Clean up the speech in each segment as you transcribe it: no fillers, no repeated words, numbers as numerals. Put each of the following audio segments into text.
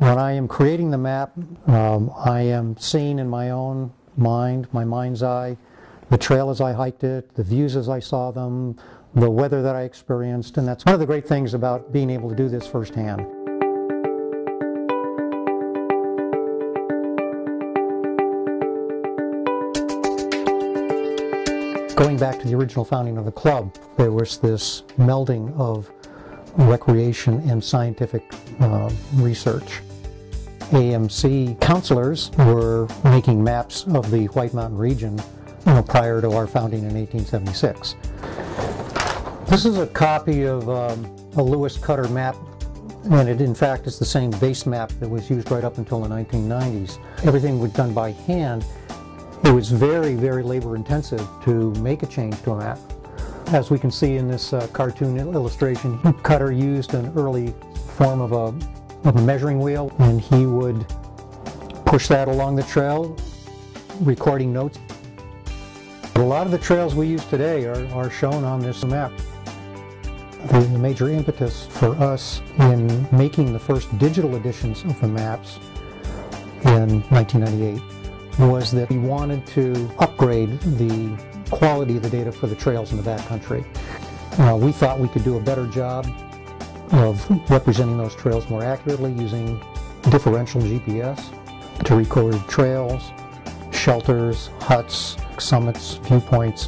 When I am creating the map, I am seeing in my own mind, my mind's eye, the trail as I hiked it, the views as I saw them, the weather that I experienced, and that's one of the great things about being able to do this firsthand. Going back to the original founding of the club, there was this melding of recreation and scientific research. AMC counselors were making maps of the White Mountain region prior to our founding in 1876. This is a copy of a Lewis Cutter map, and it in fact is the same base map that was used right up until the 1990s. Everything was done by hand. It was very, very labor intensive to make a change to a map. As we can see in this cartoon illustration, Cutter used an early form of a measuring wheel, and he would push that along the trail, recording notes. But a lot of the trails we use today are shown on this map. The major impetus for us in making the first digital editions of the maps in 1998 was that we wanted to upgrade the quality of the data for the trails in the backcountry. We thought we could do a better job of representing those trails more accurately using differential GPS to record trails, shelters, huts, summits, viewpoints.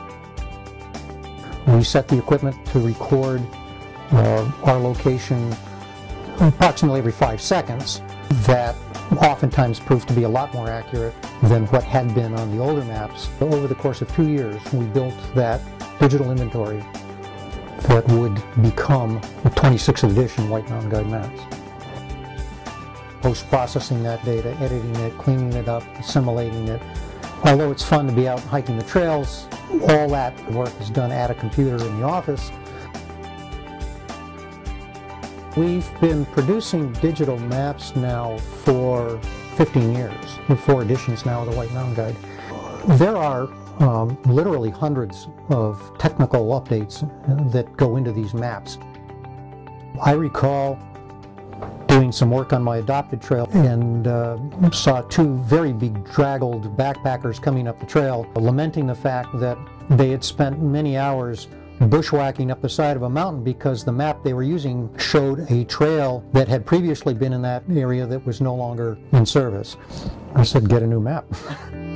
We set the equipment to record our location approximately every 5 seconds. That oftentimes proved to be a lot more accurate than what had been on the older maps. Over the course of 2 years, we built that digital inventory that would become the 26th edition White Mountain Guide maps. Post-processing that data, editing it, cleaning it up, assimilating it. Although it's fun to be out hiking the trails, all that work is done at a computer in the office. We've been producing digital maps now for 15 years, 4 editions now of the White Mountain Guide. There are literally hundreds of technical updates that go into these maps. I recall doing some work on my adopted trail and saw 2 very bedraggled backpackers coming up the trail, lamenting the fact that they had spent many hours bushwhacking up the side of a mountain because the map they were using showed a trail that had previously been in that area that was no longer in service. I said, get a new map.